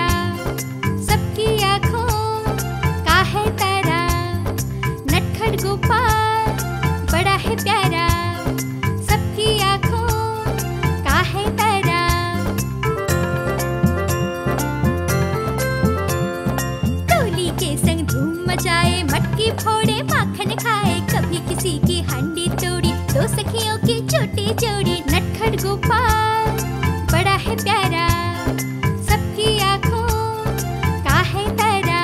प्यारा, सबकी आँखों का है तारा। नटखट गोपाल बड़ा है प्यारा, सबकी आँखों का है तारा। टोली के संग धूम मचाए, मटकी फोड़े माखन खाए, कभी किसी की हांडी तोड़ी, दो सखियों की छोटी जोड़ी। नटखट गोपाल बड़ा है प्यारा, सबकी आँखों का है तारा।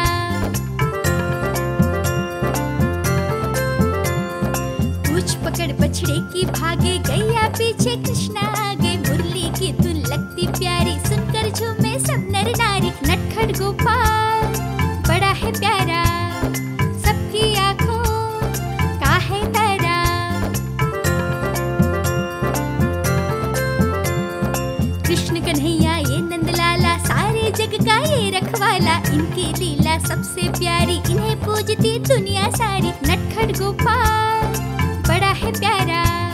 पूछ पकड़ बछड़े की भागे, गैया पीछे कृष्णा आगे। मुरली की धुन लगती प्यारी, सुनकर झूमे सब नर नारी। नटखट गोपाल बड़ा है प्यारा, सबकी आँखों का है तारा। कृष्ण कन्हैया ये नंदलाला, सारे जग का ये रखवाला। इनकी लीला सबसे प्यारी, इन्हें पूजती दुनिया सारी। नटखट गोपाल बड़ा है प्यारा।